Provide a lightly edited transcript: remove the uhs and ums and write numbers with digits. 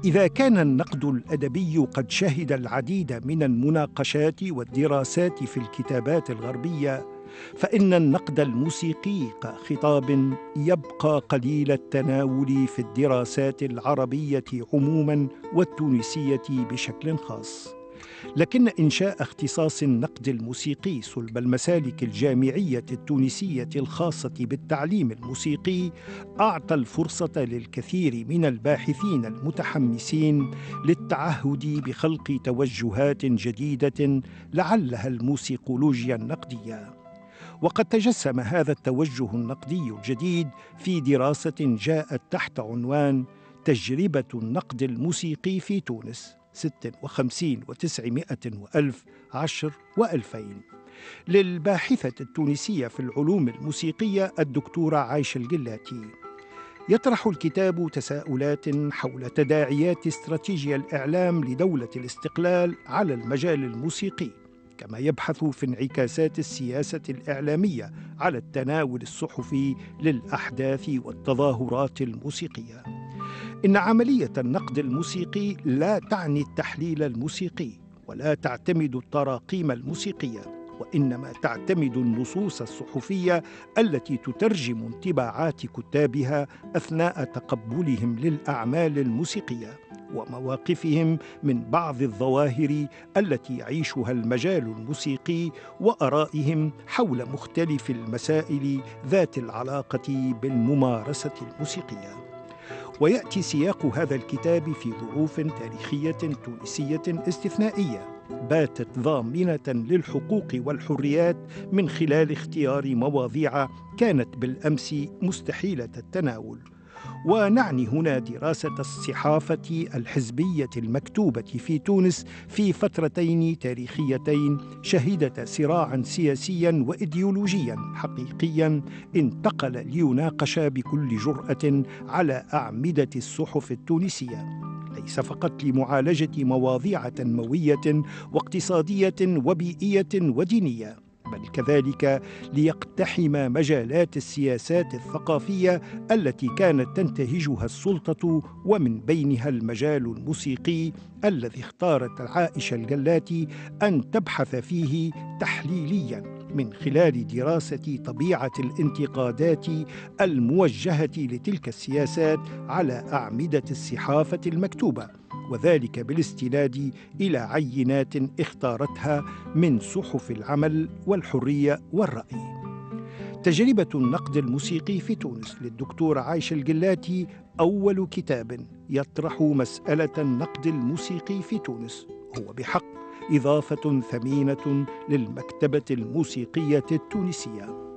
إذا كان النقد الأدبي قد شهد العديد من المناقشات والدراسات في الكتابات الغربية، فإن النقد الموسيقي كخطاب يبقى قليل التناول في الدراسات العربية عموماً والتونسية بشكل خاص. لكن إنشاء اختصاص النقد الموسيقي صلب المسالك الجامعية التونسية الخاصة بالتعليم الموسيقي أعطى الفرصة للكثير من الباحثين المتحمسين للتعهد بخلق توجهات جديدة لعلها الموسيقولوجيا النقدية. وقد تجسم هذا التوجه النقدي الجديد في دراسة جاءت تحت عنوان تجربة النقد الموسيقي في تونس 56 و900 وألف 10 و2000 للباحثة التونسية في العلوم الموسيقية الدكتورة عايشة القلاتي. يطرح الكتاب تساؤلات حول تداعيات استراتيجية الإعلام لدولة الاستقلال على المجال الموسيقي، كما يبحث في انعكاسات السياسة الإعلامية على التناول الصحفي للأحداث والتظاهرات الموسيقية. إن عملية النقد الموسيقي لا تعني التحليل الموسيقي ولا تعتمد التراقيم الموسيقية، وإنما تعتمد النصوص الصحفية التي تترجم انطباعات كتابها أثناء تقبلهم للأعمال الموسيقية ومواقفهم من بعض الظواهر التي يعيشها المجال الموسيقي وآرائهم حول مختلف المسائل ذات العلاقة بالممارسة الموسيقية. ويأتي سياق هذا الكتاب في ظروف تاريخية تونسية استثنائية باتت ضامنة للحقوق والحريات من خلال اختيار مواضيع كانت بالأمس مستحيلة التناول. ونعني هنا دراسة الصحافة الحزبية المكتوبة في تونس في فترتين تاريخيتين شهدتا صراعاً سياسياً وإيديولوجياً حقيقياً انتقل ليناقش بكل جرأة على أعمدة الصحف التونسية، ليس فقط لمعالجة مواضيع تنموية واقتصادية وبيئية ودينية، بل كذلك ليقتحم مجالات السياسات الثقافية التي كانت تنتهجها السلطة، ومن بينها المجال الموسيقي الذي اختارت عائشة القلاتي أن تبحث فيه تحليلياً من خلال دراسة طبيعة الانتقادات الموجهة لتلك السياسات على أعمدة الصحافة المكتوبة، وذلك بالاستناد إلى عينات اختارتها من صحف العمل والحرية والرأي. تجربة النقد الموسيقي في تونس للدكتورة عايشة القلاتي أول كتاب يطرح مسألة النقد الموسيقي في تونس، هو بحق إضافة ثمينة للمكتبة الموسيقية التونسية.